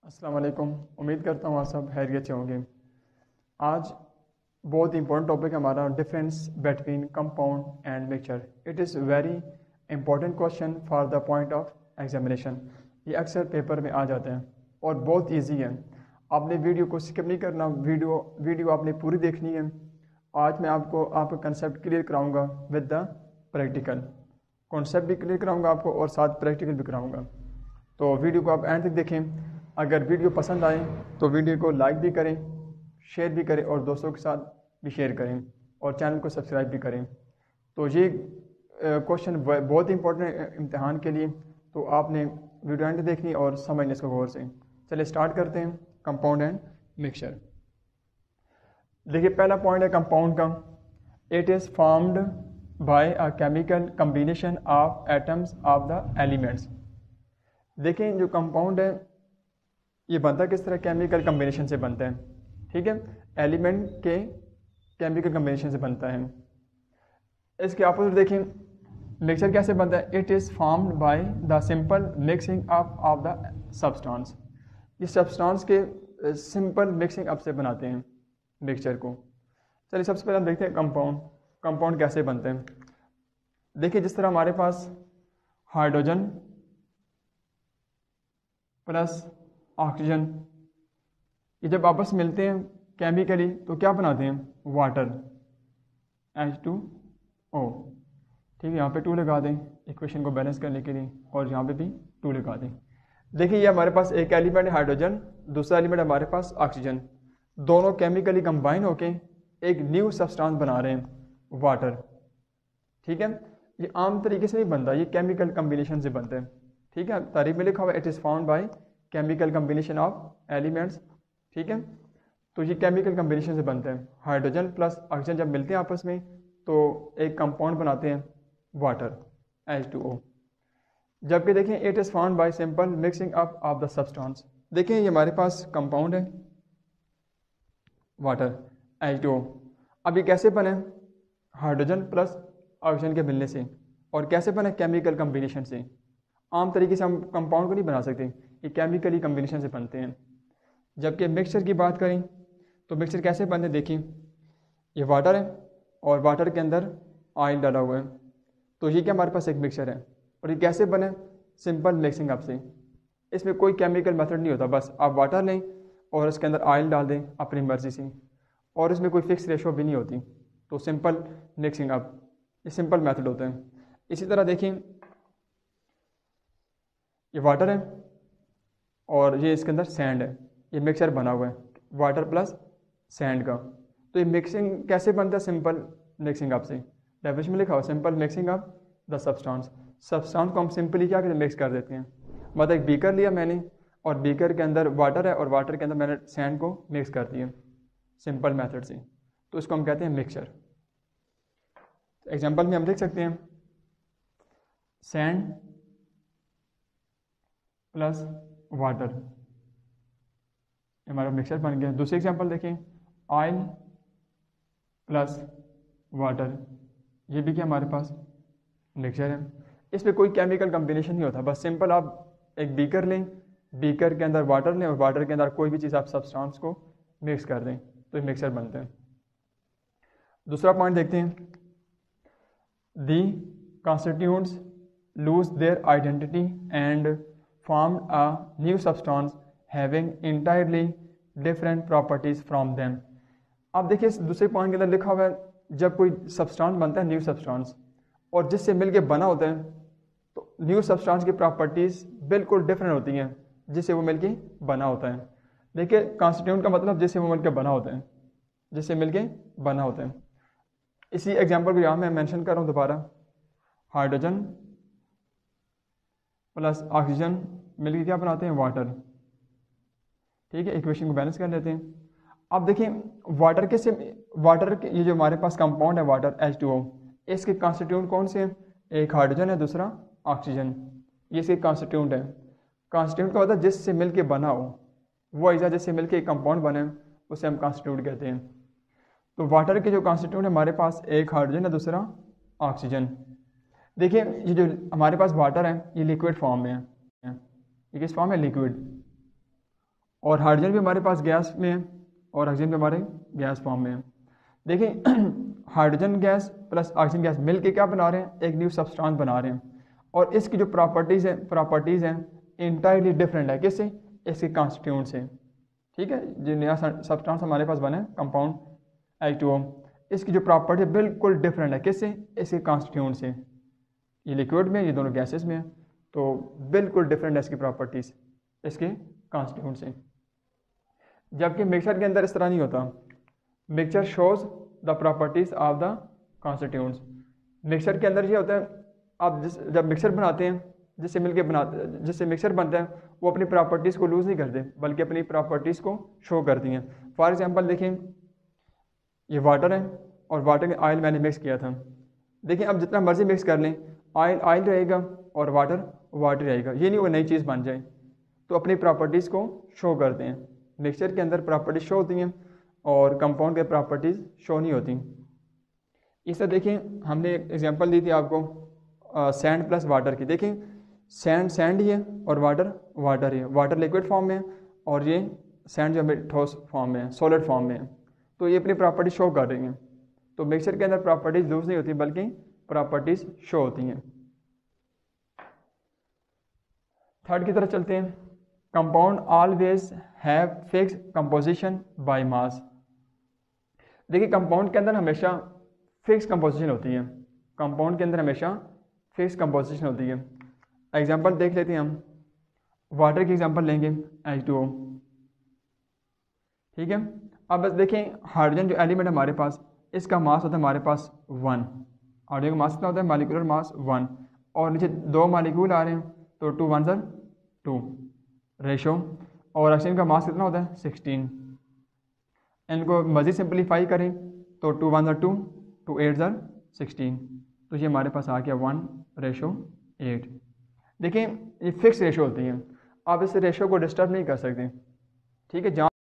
अस्सलाम वालेकुम। उम्मीद करता हूँ आप सब खैरियत से होंगे। आज बहुत इंपॉर्टेंट टॉपिक है हमारा, difference between compound and mixture. It is very important question for the point of examination. ये अक्सर पेपर में आ जाते हैं और बहुत इजी है। आपने वीडियो को स्किप नहीं करना, वीडियो आपने पूरी देखनी है। आज मैं आपका कंसेप्ट क्लियर कराऊंगा विद द प्रैक्टिकल। कॉन्सेप्ट भी क्लियर कराऊंगा आपको और साथ प्रैक्टिकल भी कराऊंगा। तो वीडियो को आप एंड तक देखें। अगर वीडियो पसंद आए तो वीडियो को लाइक भी करें, शेयर भी करें और दोस्तों के साथ भी शेयर करें और चैनल को सब्सक्राइब भी करें। तो ये क्वेश्चन बहुत इंपॉर्टेंट है इम्तिहान के लिए, तो आपने वीडियो एंड देखनी और समझने इसको गौर से। चलिए स्टार्ट करते हैं कंपाउंड एंड मिक्सचर। देखिए पहला पॉइंट है कंपाउंड का। It is formed by a chemical combination of atoms of the elements. देखें जो कंपाउंड है ये बनता किस तरह, केमिकल कम्बिनेशन से बनता है। ठीक है, एलिमेंट के केमिकल कम्बिनेशन से बनता है। इसके अपोजिट देखें मिक्सचर कैसे बनता है। It is formed by the simple mixing up of the substance. ये सब्सटेंस के सिंपल मिक्सिंग अप से बनाते हैं मिक्सचर को। चलिए सबसे पहले हम देखते हैं कंपाउंड कैसे बनते हैं। देखिए जिस तरह हमारे पास हाइड्रोजन प्लस ऑक्सीजन, ये जब आपस में मिलते हैं केमिकली तो क्या बनाते हैं, वाटर, H2O। ठीक है, यहाँ पे 2 लगा दें इक्वेशन को बैलेंस करने के लिए और यहाँ पे भी 2 लगा दें। देखिए ये हमारे पास एक एलिमेंट है हाइड्रोजन, दूसरा एलिमेंट हमारे पास ऑक्सीजन। दोनों केमिकली कंबाइन होके एक न्यू सब्सटेंस बना रहे हैं, वाटर। ठीक है, ये आम तरीके से नहीं बनता, ये केमिकल कम्बिनेशन से बनता है। ठीक है, तारीफ में लिखा हुआ it is found by chemical combination of elements. ठीक है, तो ये केमिकल कम्बिनेशन से बनते हैं। हाइड्रोजन प्लस ऑक्सीजन जब मिलते हैं आपस में तो एक कंपाउंड बनाते हैं, वाटर, H2O। जबकि देखें it is found by simple mixing up of the substance. देखें ये हमारे पास कंपाउंड है वाटर, H2O। अब ये कैसे बने, हाइड्रोजन प्लस ऑक्सीजन के मिलने से। और कैसे बने, केमिकल कम्बिनेशन से। आम तरीके से हम कंपाउंड को नहीं बना सकते, ये केमिकली कम्बिनेशन से बनते हैं। जबकि मिक्सचर की बात करें तो मिक्सचर कैसे बनते हैं, देखिए ये वाटर है और वाटर के अंदर ऑयल डाला हुआ है, तो ये क्या हमारे पास एक मिक्सचर है। और ये कैसे बने, सिंपल मिक्सिंग अप से। इसमें कोई केमिकल मेथड नहीं होता, बस आप वाटर लें और उसके अंदर ऑयल डाल दें अपनी मर्जी से, और इसमें कोई फिक्स रेशो भी नहीं होती। तो सिंपल मिक्सिंग अप, ये सिंपल मेथड होता है। इसी तरह देखिए ये वाटर है और ये इसके अंदर सैंड है, ये मिक्सचर बना हुआ है वाटर प्लस सैंड का। तो ये मिक्सिंग कैसे बनता है, सिंपल मिक्सिंग अप से। डेफिनेशन में लिखा हुआ simple mixing up the substance. Substance को हम सिंपली क्या करते हैं, मिक्स कर देते हैं। मतलब एक बीकर लिया मैंने और बीकर के अंदर वाटर है और वाटर के अंदर मैंने सैंड को मिक्स कर दिया सिंपल मेथड से, तो इसको हम कहते हैं मिक्सचर। एग्जाम्पल में हम देख सकते हैं सैंड प्लस वाटर, हमारा मिक्सचर बन गया। दूसरी एग्जांपल देखें, ऑयल प्लस वाटर, ये भी क्या हमारे पास मिक्सचर है। इसमें कोई केमिकल कम्बिनेशन नहीं होता, बस सिंपल आप एक बीकर लें, बीकर के अंदर वाटर लें और वाटर के अंदर कोई भी चीज़ आप सब्सटेंस को मिक्स कर दें तो ये मिक्सचर बनते हैं। दूसरा पॉइंट देखते हैं, the constituents lose their identity and formed a new substance having entirely different properties from them। अब देखिए दूसरे पॉइंट के अंदर लिखा हुआ है जब कोई सब्सटेंस बनता है न्यू सब्सटेंस और जिससे मिलके बना होता है तो न्यू सब्सटेंस की प्रॉपर्टीज बिल्कुल डिफरेंट होती हैं जिससे वो मिलके बना होता है। देखिए कॉन्स्टिट्यूएंट का मतलब जिससे वो मिलके बना होता है, जिससे मिलके बना होता है। इसी एग्जाम्पल को यहाँ मैं मेंशन कर रहा हूँ दोबारा, हाइड्रोजन प्लस ऑक्सीजन मिलकर क्या बनाते हैं, वाटर। ठीक है, इक्वेशन को बैलेंस कर लेते हैं। अब देखिए वाटर के ये जो हमारे पास कंपाउंड है वाटर H2O, इसके कॉन्स्टिट्यूएंट कौन से हैं, एक हाइड्रोजन है दूसरा ऑक्सीजन, ये इसके कॉन्स्टिट्यूएंट है। कॉन्स्टिट्यूएंट का मतलब जिससे मिलके बना हो, वो अज्जा जिससे मिलके एक कंपाउंड बने उसे हम कॉन्स्टिट्यूएंट कहते हैं। तो वाटर के जो कॉन्स्टिट्यूएंट है हमारे पास एक हाइड्रोजन है दूसरा ऑक्सीजन। देखिए ये जो हमारे पास वाटर है ये लिक्विड फॉर्म में है, ये किस फॉर्म है, लिक्विड। और हाइड्रोजन भी हमारे पास गैस में है और ऑक्सीजन भी हमारे गैस फॉर्म में है। देखिए hydrogen gas plus oxygen gas मिल के क्या बना रहे हैं, एक न्यू सब्सटेंस बना रहे हैं, और इसकी जो प्रॉपर्टीज़ हैं इंटायरली डिफरेंट है। किससे? इसके कॉन्स्टिट्यूएंट से। ठीक है, जो नया सब्सटेंस हमारे पास बना है कंपाउंड H2O, इसकी जो प्रॉपर्टी बिल्कुल डिफरेंट है। किससे? इसके कॉन्स्टिट्यूएंट से। ये लिक्विड में, ये दोनों गैसेस में है, तो बिल्कुल डिफरेंट है इसकी प्रॉपर्टीज़ इसके कॉन्स्टिट्यूएंट से। जबकि मिक्सचर के अंदर इस तरह नहीं होता। Mixture shows the properties of the constituents. Mixture के अंदर ये होता है, आप जब मिक्सचर बनाते हैं, जिससे मिक्सचर बनता है, वो अपनी प्रॉपर्टीज़ को लूज़ नहीं करते बल्कि अपनी प्रॉपर्टीज़ को शो करती हैं। फॉर एग्जांपल देखिए, ये वाटर है और वाटर में ऑयल मैंने मिक्स किया था। देखिए अब जितना मर्जी मिक्स कर लें, ऑयल रहेगा और वाटर रहेगा, ये नहीं वो नई चीज़ बन जाए। तो अपनी प्रॉपर्टीज़ को शो करते हैं। मिक्सचर के अंदर प्रॉपर्टीज शो होती हैं और कंपाउंड के प्रॉपर्टीज़ शो नहीं होती। इससे देखिए हमने एक एग्जांपल दी थी आपको सैंड प्लस वाटर की। देखिए सैंड ही है और वाटर ही है। वाटर लिक्विड फॉर्म में है और ये सैंड जो है ठोस फॉर्म में है, सॉलिड फॉर्म में है। तो ये अपनी प्रॉपर्टी शो कर रही हैं। तो मिक्सचर के अंदर प्रॉपर्टीज लूज नहीं होती बल्कि प्रॉपर्टीज शो होती हैं। थर्ड की तरफ चलते हैं। Compound always have fix composition by mass. देखिए कंपाउंड के अंदर हमेशा फिक्स कंपोजिशन होती है। कंपाउंड के अंदर हमेशा फिक्स कंपोजिशन होती है। एग्जांपल देख लेते हैं हम। वाटर की एग्जांपल लेंगे H2O। ठीक है, अब बस देखें हाइड्रोजन जो एलिमेंट हमारे पास, इसका मास होता है हमारे पास 1। हाइड्रोजन का मास कितना होता है? Molecular mass 1। और नीचे 2 मॉलिक्यूल आ रहे हैं तो 2 1 ज़र 2 रेशो। और ऑक्सीजन का मास कितना होता है? 16। इनको मज़ीद सिंपलीफाई करें तो 2 1 ज़र 2, 2 8 ज़र 16। तो ये हमारे पास आ गया 1:8। देखिए ये फिक्स रेशो होती है, आप इस रेशो को डिस्टर्ब नहीं कर सकते। ठीक है, जहाँ